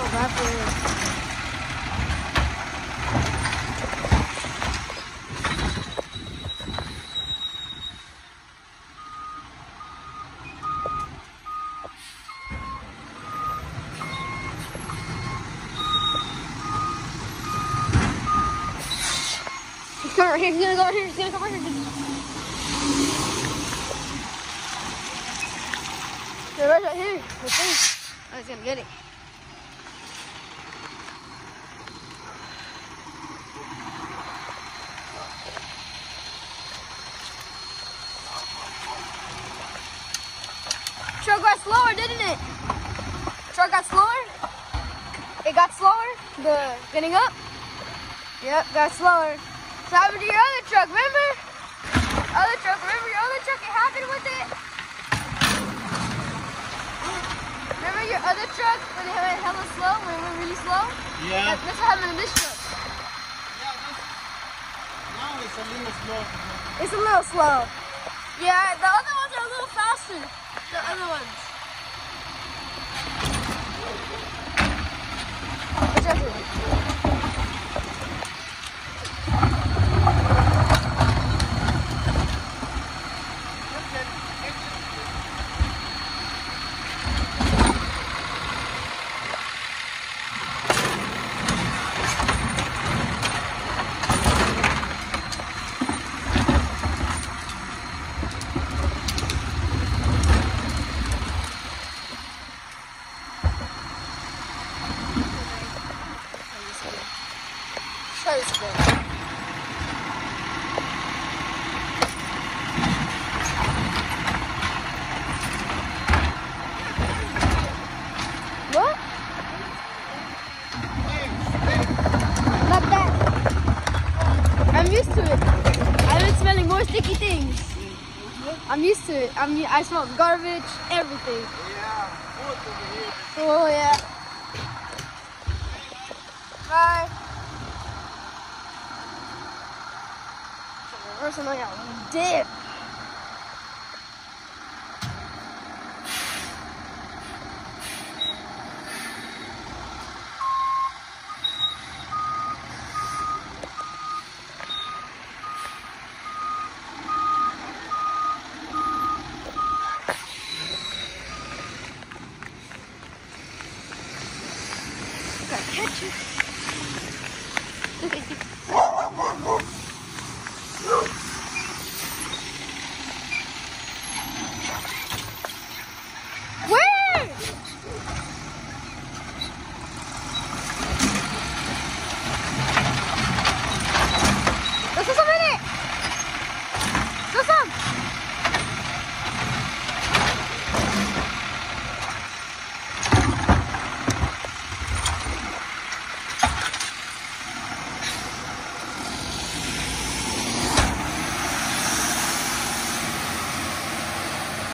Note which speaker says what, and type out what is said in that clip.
Speaker 1: Come right here, he's gonna go right here, he's gonna come right here. They're right here, I think. Oh, he's gonna get it. Truck got slower, didn't it? Truck got slower? It got slower? The getting up? Yep, got slower. So happened to your other truck, remember? Remember your other truck? It happened with it? Remember your other truck when it went hella slow, when it went really slow?
Speaker 2: Yeah.
Speaker 1: That's what happened to this truck.
Speaker 2: Yeah, now it's a little slow.
Speaker 1: It's a little slow. Yeah, the other ones are a little faster. The other ones. Try this again. What? Not that. I'm used to it. I've been smelling more sticky things. I'm used to it. I smell garbage, everything.
Speaker 2: Yeah, food over here.
Speaker 1: Oh yeah. Bye. Reversing on your dip.